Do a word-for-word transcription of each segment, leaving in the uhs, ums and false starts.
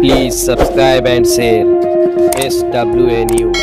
Please subscribe and share S W A News.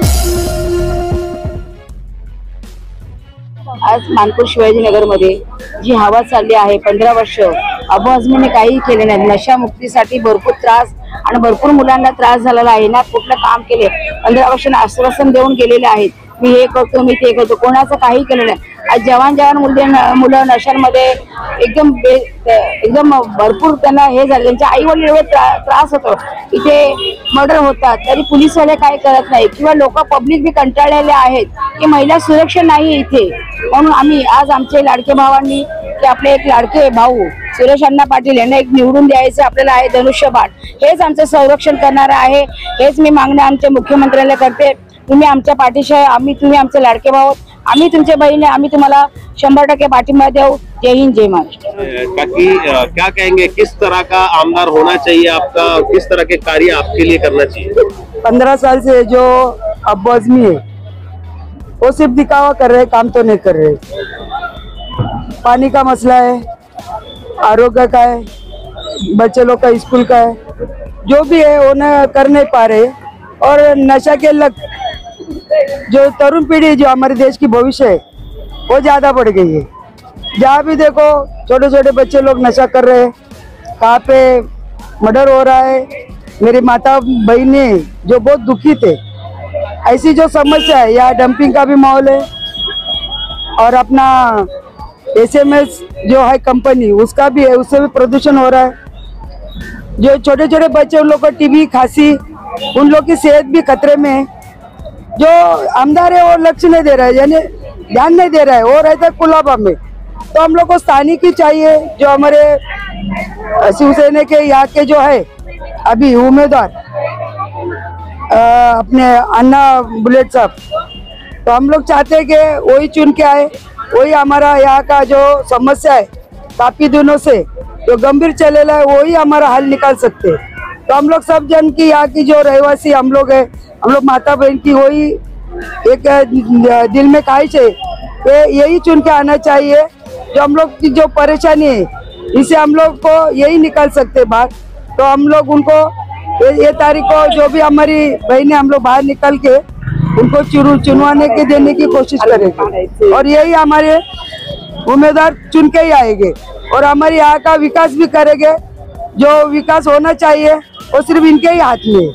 आज मानपूर शिवाजीनगर मध्ये जी हवा चालली आहे पंधरा वर्ष अबू आझमीने काही केले नाही। नशा मुक्तीसाठी भरपूर त्रास आणि भरपूर मुलांना त्रास झालेला आहे ना। कुठलं काम केले पंधरा वर्षांना आश्वासन देऊन गेलेले आहेत, मी हे करतो मी ते करतो, कोणाचं काही केलं नाही। आज जवान जवान मुले मुलं नशांमध्ये एकदम एकदम भरपूर त्यांना हे झालं, त्यांच्या आई वडील एवढे त्रास होतो, इथे मर्डर होतात तरी पोलीसवाले काय करत नाही किंवा लोक पब्लिक बी कंटाळलेले आहेत की महिला सुरक्षा नाही इथे। म्हणून आम्ही आज आमचे लाडके भावांनी की आपले एक लाडके भाऊ सुरेश अण्णा पाटील यांना एक निवडून द्यायचं आपल्याला आहे धनुष्यबाण, हेच आमचं संरक्षण करणार आहे। हेच मी मागणं आमच्या मुख्यमंत्र्याला करते, तुम्ही आमच्या पाठीशी आहे, आम्ही तुम्ही आमचे लाडके भाऊ, आम्ही तुमचे बहीण, आम्ही तुम्हाला शंभर टक्के पाठिंबा देऊ। जय हिंद जय महाराष्ट्र। बाकी क्या कहेंगे, किस तरह का आमदार होना चाहिए आपका, किस तरह के कार्य आपके लिए करना चाहिए? पंद्रह साल से जो अब्बू आज़मी है वो सिर्फ दिखावा कर रहे, काम तो नहीं कर रहे। पानी का मसला है, आरोग्य का है, बच्चे लोग का स्कूल का है, जो भी है वो न कर नहीं पा रहे। और नशा के लग जो तरुण पीढ़ी जो हमारे देश की भविष्य है वो ज़्यादा बढ़ गई है। जहाँ भी देखो छोटे छोटे बच्चे लोग नशा कर रहे हैं, कहाँ पे मर्डर हो रहा है। मेरी माता बहने जो बहुत दुखी थे, ऐसी जो समस्या है, यहाँ डंपिंग का भी माहौल है और अपना एस एम एस जो है कंपनी उसका भी है, उससे भी प्रदूषण हो रहा है। जो छोटे छोटे बच्चे उन लोग को टीबी खांसी, उन लोग की सेहत भी खतरे में है। जो आमदार है वो लक्ष्य नहीं दे रहा है, यानी ध्यान नहीं दे रहा है, वो रहता है कुलाबा में। तो हम लोग को स्थानिक ही चाहिए, जो हमारे शिवसेना के यहाँ के जो है अभी उम्मीदवार अपने अन्ना बुलेट साहब, तो हम लोग चाहते हैं कि वही चुन के आए, वही हमारा यहाँ का जो समस्या है काफी दिनों से जो गंभीर चलेला है वही हमारा हल निकाल सकते हैं। तो हम लोग सब जन की यहाँ की जो रहवासी हम लोग है, हम लोग माता बहन की वही एक दिल में ख्वाहिश है कि यही चुन के आना चाहिए। जो हम लोग की जो परेशानी है इसे हम लोग को यही निकाल सकते बाहर। तो हम लोग उनको ये, ये तारीख को जो भी हमारी बहनें हम लोग बाहर निकल के उनको चुन चुनवाने के देने की कोशिश करेंगे और यही हमारे उम्मीदवार चुन के ही आएंगे और हमारे यहाँ का विकास भी करेंगे। जो विकास होना चाहिए वो सिर्फ इनके ही हाथ में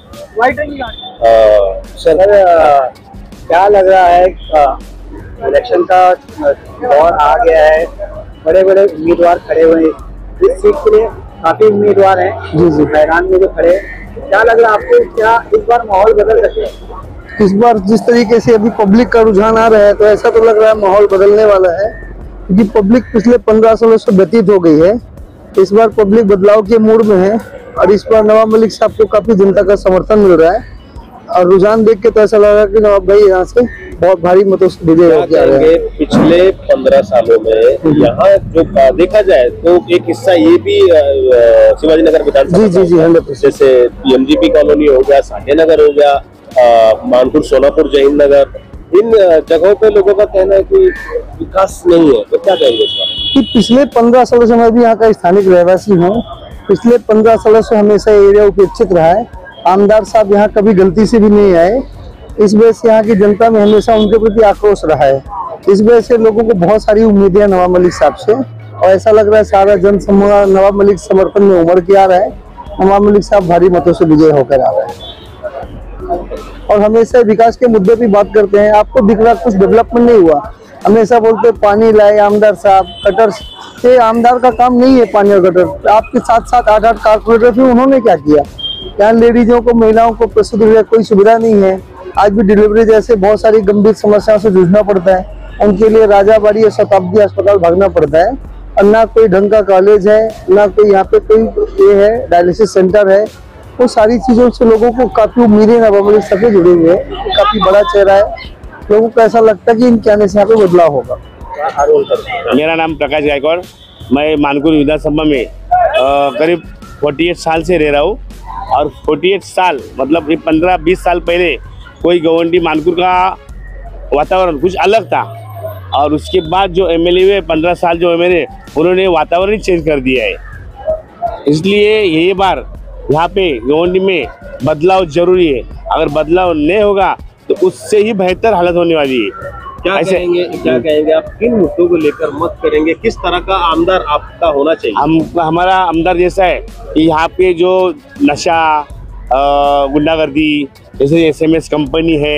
है। सर, क्या लग रहा है, इलेक्शन का दौर आ गया है, बड़े बड़े उम्मीदवार खड़े हुए हैं, इस सीट के लिए काफी उम्मीदवार हैं जी जी मैदान में जो खड़े, क्या लग रहा है आपको, क्या इस बार माहौल बदल सकते हैं? इस बार जिस तरीके से अभी पब्लिक का रुझान आ रहा है तो ऐसा तो लग रहा है माहौल बदलने वाला है, क्योंकि पब्लिक पिछले पंद्रह सालों से व्यतीत हो गई है। इस बार पब्लिक बदलाव के मूड में है और इस बार नवाब मलिक साहब को काफी जनता का समर्थन मिल रहा है और रुझान देख के तो ऐसा लग रहा है कि नवाब भाई यहाँ से बहुत भारी मतों से विजय हो गया। पिछले पंद्रह सालों में यहाँ जो देखा जाए तो एक हिस्सा ये भी शिवाजीनगर विधानसभा जी जी जी हंड्रेड परसेंट, जैसे P M G P colony हो गया, साठे नगर हो गया, मानपुर सोनापुर जय हिंद नगर, इन जगहों पे लोगों का कहना है कि विकास नहीं है। तो क्या कहेंगे इस बारे में? कि पिछले पंद्रह सालों से मैं भी यहाँ का स्थानिक रहवासी हूँ, पिछले पंद्रह सालों से हमेशा एरिया उपेक्षित रहा है। आमदार साहब यहाँ कभी गलती से भी नहीं आए, इस वजह से यहाँ की जनता में हमेशा उनके प्रति आक्रोश रहा है। इस वजह से लोगों को बहुत सारी उम्मीदें हैं नवाब मलिक साहब से और ऐसा लग रहा है सारा जन समूह नवाब मलिक समर्थन में उमड़ के आ रहा है। नवाब मलिक साहब भारी मतों से विजय होकर आ रहे हैं और हमेशा विकास के मुद्दे पे बात करते हैं। आपको दिख रहा कुछ डेवलपमेंट नहीं हुआ, हमेशा बोलते पानी लाए आमदार साहब, गटर से आमदार का काम नहीं है पानी और गटर। आपके साथ साथ आठ आठ कारपोरेटर थे, उन्होंने क्या किया? यहाँ लेडीजों को, महिलाओं को प्रसूति की कोई सुविधा नहीं है। आज भी डिलीवरी जैसे बहुत सारी गंभीर समस्याओं से जूझना पड़ता है, उनके लिए राजाबाड़ी और शताब्दी अस्पताल भागना पड़ता है और ना कोई ढंग का कॉलेज है, ना कोई यहाँ पे कोई ये है डायलिसिस सेंटर है। वो सारी चीजों से लोगों को काफी उम्मीदें नवाब मलिक साहब से जुड़े हुए हैं। काफी बड़ा चेहरा है, लोगों को ऐसा लगता है कि इनके आने से यहाँ पे बदलाव होगा। मेरा नाम प्रकाश गायकवाड़, मैं मानपुर विधानसभा में आ, करीब अड़तालीस साल से रह रहा हूँ और अड़तालीस साल मतलब पंद्रह बीस साल पहले कोई गवंडी मानपुर का वातावरण कुछ अलग था और उसके बाद जो एमएलए हुए पंद्रह साल जो एमएलए उन्होंने वातावरण ही चेंज कर दिया है। इसलिए ये बार यहाँ पे गवंडी में बदलाव जरूरी है। अगर बदलाव नहीं होगा तो उससे ही बेहतर हालत होने वाली है। क्या कहेंगे क्या कहेंगे आप किन मुद्दों को लेकर मत करेंगे, किस तरह का आमदार आपका होना चाहिए? हम हमारा आमदार जैसा है कि यहाँ पे जो नशा गुंडागर्दी जैसे एस एम एस कंपनी है,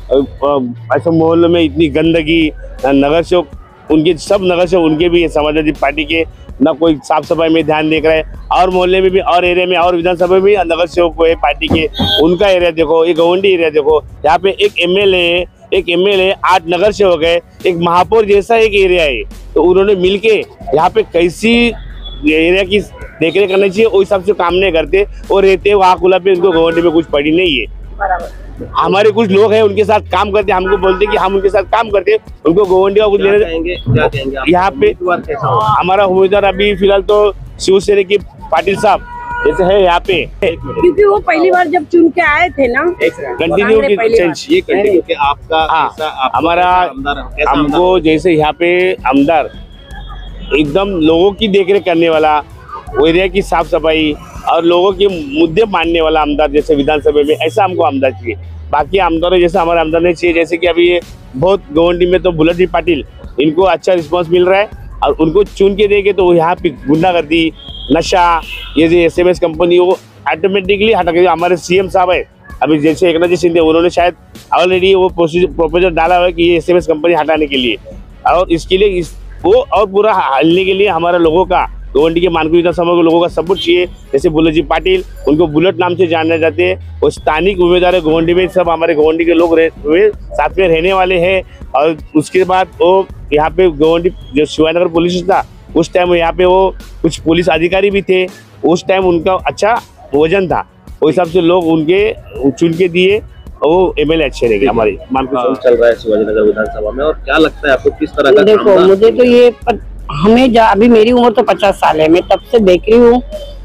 ऐसे मोहल्लों में इतनी गंदगी, नगर सेवक उनके सब नगर सेवक उनके भी समाजवादी पार्टी के ना कोई साफ सफाई में ध्यान देख रहा है, और मोहल्ले में भी और एरिया में और विधानसभा में भी नगर सेवक को है पार्टी के, उनका एरिया देखो, ये गवंडी एरिया देखो, यहाँ पे एक एमएलए है, एक एमएलए, आठ नगर सेवक है, एक महापौर जैसा एक एरिया है। तो उन्होंने मिलके यहाँ पे कैसी एरिया की देखरेख करनी चाहिए उस हिसाब से काम नहीं करते और रहते वहाँ खुला पे उनको गवर्नमेंट में कुछ पड़ी नहीं है। हमारे कुछ लोग हैं उनके साथ काम करते, हमको बोलते कि हम उनके साथ काम करते, उनको गवर्नमेंट का कुछ लेने। यहाँ पे हमारा उम्मीदवार अभी फिलहाल तो शिवसेना के पाटिल साहब जैसे है यहाँ पे, क्योंकि वो पहली बार जब चुन के आए थे ना, कंटिन्यू की चेंज ये कंटिन्यू के आपका हाँ, हमारा हमको जैसे यहाँ पे आमदार एकदम लोगों की देखरेख करने वाला, एरिया की साफ सफाई और लोगों के मुद्दे मानने वाला आमदार जैसे विधानसभा में, ऐसा हमको आमदार चाहिए। बाकी आमदारों जैसा हमारा आमदार नहीं चाहिए। जैसे कि अभी ये बहुत गवंडी में तो बुलेट जी पाटिल, इनको अच्छा रिस्पांस मिल रहा है और उनको चुन के देंगे तो यहाँ पे गुंडागर्दी, नशा, ये जो एस एम एस कंपनी वो ऑटोमेटिकली हटा के, हमारे सीएम साहब है अभी जैसे एकनाथ जी शिंदे, उन्होंने शायद ऑलरेडी वो प्रोपोजल डाला हुआ है कि ये एस एम एस कंपनी हटाने के लिए, और इसके लिए इस वो और पूरा हलने के लिए हमारा लोगों का, गवंडी के मानकुर विधानसभा के लोगों का सपोर्ट चाहिए। जैसे बुलेट जी पाटिल, उनको बुलेट नाम से जाने जाते हैं, वो स्थानिक उम्मीदवार है गवंडी में, सब हमारे गवंडी के लोग रहे साथ में रहने वाले हैं। और उसके बाद वो यहाँ पे गवंडी जो शिवानगर पुलिस था उस टाइम यहाँ पे वो कुछ पुलिस अधिकारी भी थे, उस टाइम उनका अच्छा वजन था, उस हिसाब से लोग उनके चुन के दिए, वो एमएलए अच्छे रहेंगे हमारे मानकुर चल रहा है शिवाजीनगर विधानसभा में। और क्या लगता है आपको किस तरह का? देखो मुझे तो ये पर, हमें अभी मेरी उम्र तो पचास साल है, मैं तब से देख रही हूँ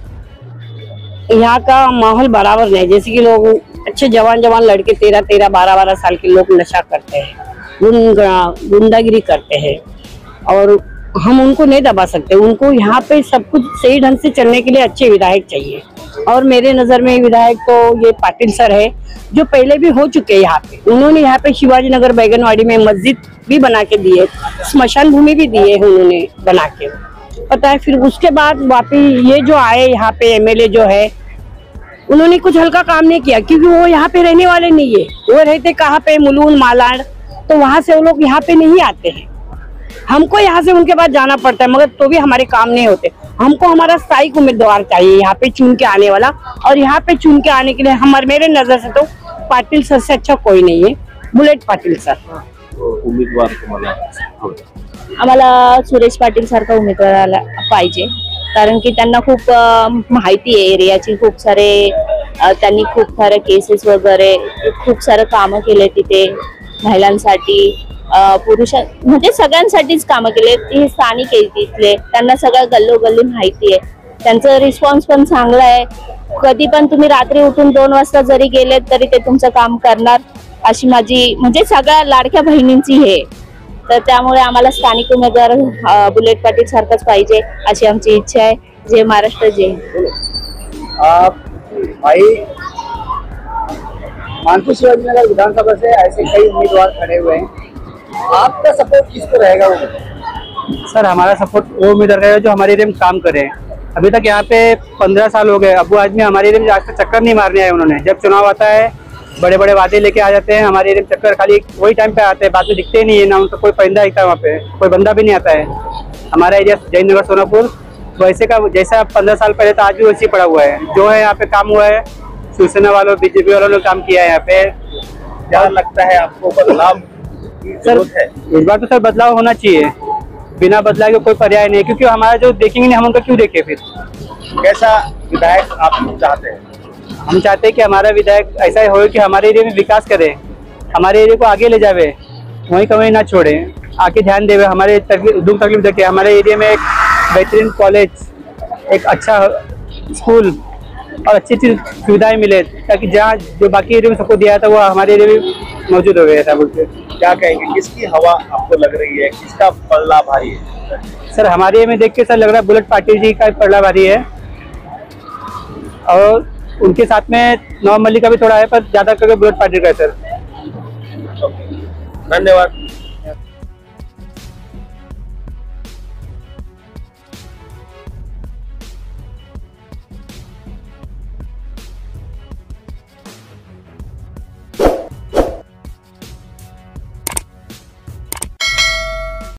यहाँ का माहौल बराबर नहीं। जैसे कि लोग अच्छे जवान जवान लड़के तेरह तेरह बारह बारह साल के लोग नशा करते हैं, गुंडागिरी करते हैं, और हम उनको नहीं दबा सकते। उनको यहाँ पे सब कुछ सही ढंग से चलने के लिए अच्छे विधायक चाहिए, और मेरे नजर में विधायक तो ये पाटिल सर है, जो पहले भी हो चुके हैं यहाँ पे। उन्होंने यहाँ पे शिवाजी नगर बैगनवाड़ी में मस्जिद भी बना के दी है, स्मशान भूमि भी दी है उन्होंने बना के, पता है। फिर उसके बाद वापिस ये जो आए यहाँ पे एमएलए जो है, उन्होंने कुछ हल्का काम नहीं किया, क्योंकि वो यहाँ पे रहने वाले नहीं है। वो रहते कहाँ पे, मुलुंड मालाड, तो वहां से वो लोग यहाँ पे नहीं आते हैं। हमको यहाँ से उनके पास जाना पड़ता है, मगर तो भी हमारे काम नहीं होते। हमको हमारा स्थायी उम्मीदवार चाहिए यहाँ पे चुन के आने वाला, और यहाँ पे चुन के आने के लिए हमारे मेरे नजर से तो पाटिल सर से अच्छा कोई नहीं है, बुलेट पाटिल सर उमेदवार आम्हाला सुरेश पाटील सारखा उमेदवार पाहिजे, कारण की त्यांना खूप माहिती आहे एरियाची, खूप सारे त्यांनी खूप सारे केसेस वगैरे खूप सारे कामं केले तिथे महिलांसाठी, पुरुष म्हणजे सगळ्यांसाठीच कामं केले। ते स्थानिक आहे तिथले, त्यांना सगळं गल्लोगल्ली माहिती आहे, त्यांचा रिस्पॉन्स पण चांगला आहे। कधी पण तुम्ही रात्री उठून दोन वाजता जरी गेले तरी ते तुमचं काम करणार, अशी माझी म्हणजे सगळ्या लाडक्या बहिणींची हे। तर त्यामुळे आम्हाला स्थानिक उमेदवार बुलेट पाटील सारखाच पाहिजे अशी आमची इच्छा आहे। जय महाराष्ट्र, जय आप भाई मानकुर शिवाजीनगर विधानसभा से ऐसे कई उम्मीदवार खड़े हुए हैं, आपका सपोर्ट किसको रहेगा? वो सर हमारा सपोर्ट वो उम्मीदवार रहेगा जो हमारे एरिया में काम करे। अभी तक यहाँ पे पंद्रह साल हो गए, अबू आदमी हमारे एरिया में आज तक चक्कर नहीं मारने आए उन्होंने। जब चुनाव आता है बड़े बड़े वादे लेके आ जाते हैं, हमारे एरिया में चक्कर खाली वही टाइम पे आते हैं, बाद में दिखते ही नहीं है ना, उनका कोई परिंदा दिखता है, वहाँ पे कोई बंदा भी नहीं आता है। हमारा एरिया जयनगर सोनापुर वैसे का जैसा पंद्रह साल पहले था आज भी वैसे पड़ा हुआ है। जो है यहाँ पे काम हुआ है, शिवसेना वालों बीजेपी वालों ने काम किया है यहाँ पे। क्या लगता है आपको बदलाव सर इस बार तो सर बदलाव होना चाहिए, बिना बदलाव के कोई पर्याय नहीं है, क्योंकि हमारा जो देखेंगे नहीं हम उनका क्यों देखें? फिर कैसा विधायक आप चाहते हैं? हम चाहते हैं कि हमारा विधायक ऐसा हो कि हमारे एरिया में विकास करे, हमारे एरिया को आगे ले जावे, वहीं कहीं ना छोड़े, आके ध्यान देवे, हमारे दुख तकलीफ देखे। हमारे एरिया में एक बेहतरीन कॉलेज, एक अच्छा स्कूल और अच्छी अच्छी सुविधाएं मिले, ताकि जहाँ जो बाकी एरिया में सबको दिया था वो हमारे एरिया में मौजूद हो गया था। बोलते क्या कहेंगे, किसकी हवा आपको लग रही है, किसका पल्ला भारी है? सर हमारे एरिया में देख के सर लग रहा है बुलेट पाटिल जी का पल्ला भारी है, और उनके साथ में नवाब मलिक का भी थोड़ा है, पर ज्यादा करके बुलेट पार्टी का है सर। धन्यवाद।